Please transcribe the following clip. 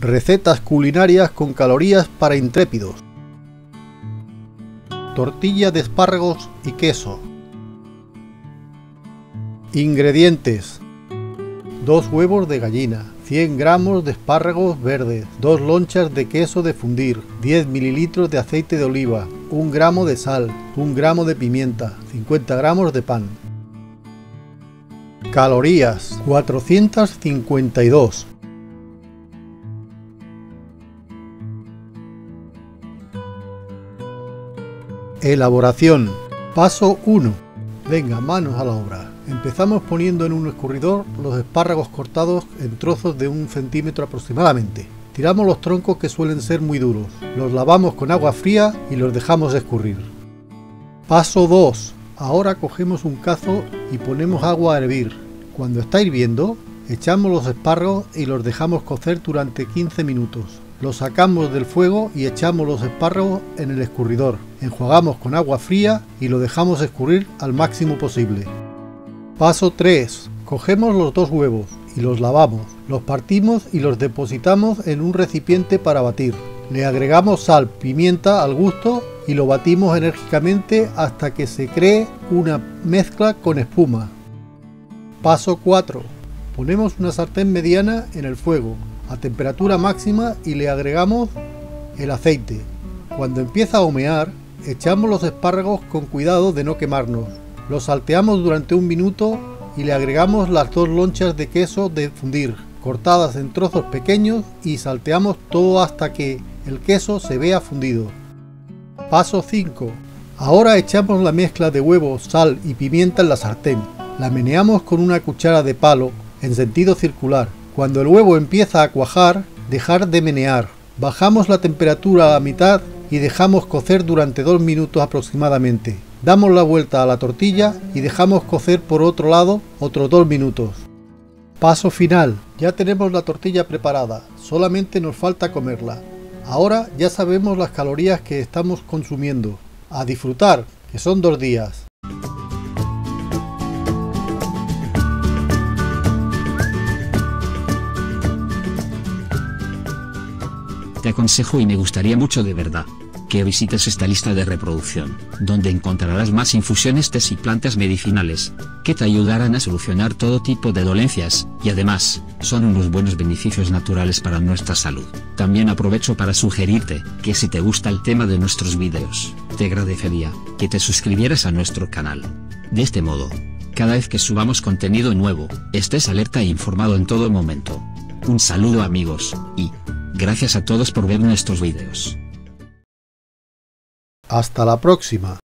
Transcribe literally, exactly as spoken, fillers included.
Recetas culinarias con calorías para intrépidos. Tortilla de espárragos y queso. Ingredientes: dos huevos de gallina, cien gramos de espárragos verdes, dos lonchas de queso de fundir, diez mililitros de aceite de oliva, un gramo de sal, un gramo de pimienta, cincuenta gramos de pan. Calorías: cuatrocientas cincuenta y dos. Elaboración. Paso uno. Venga, manos a la obra. Empezamos poniendo en un escurridor los espárragos cortados en trozos de un centímetro aproximadamente. Tiramos los troncos, que suelen ser muy duros. Los lavamos con agua fría y los dejamos escurrir. Paso dos. Ahora cogemos un cazo y ponemos agua a hervir. Cuando está hirviendo, echamos los espárragos y los dejamos cocer durante quince minutos. Los sacamos del fuego y echamos los espárragos en el escurridor. Enjuagamos con agua fría y lo dejamos escurrir al máximo posible. Paso tres. Cogemos los dos huevos y los lavamos. Los partimos y los depositamos en un recipiente para batir. Le agregamos sal, pimienta al gusto y lo batimos enérgicamente hasta que se cree una mezcla con espuma. Paso cuatro. Ponemos una sartén mediana en el fuego a temperatura máxima y le agregamos el aceite. Cuando empieza a humear, echamos los espárragos con cuidado de no quemarnos. Los salteamos durante un minuto y le agregamos las dos lonchas de queso de fundir, cortadas en trozos pequeños, y salteamos todo hasta que el queso se vea fundido. Paso cinco. Ahora echamos la mezcla de huevos, sal y pimienta en la sartén. La meneamos con una cuchara de palo en sentido circular. Cuando el huevo empieza a cuajar, dejar de menear. Bajamos la temperatura a la mitad y dejamos cocer durante dos minutos aproximadamente. Damos la vuelta a la tortilla y dejamos cocer por otro lado otros dos minutos. Paso final. Ya tenemos la tortilla preparada, solamente nos falta comerla. Ahora ya sabemos las calorías que estamos consumiendo. A disfrutar, que son dos días. Te aconsejo, y me gustaría mucho de verdad, que visites esta lista de reproducción, donde encontrarás más infusiones, tés y plantas medicinales, que te ayudarán a solucionar todo tipo de dolencias, y además, son unos buenos beneficios naturales para nuestra salud. También aprovecho para sugerirte, que si te gusta el tema de nuestros vídeos, te agradecería, que te suscribieras a nuestro canal. De este modo, cada vez que subamos contenido nuevo, estés alerta e informado en todo momento. Un saludo, amigos, y gracias a todos por ver nuestros vídeos. Hasta la próxima.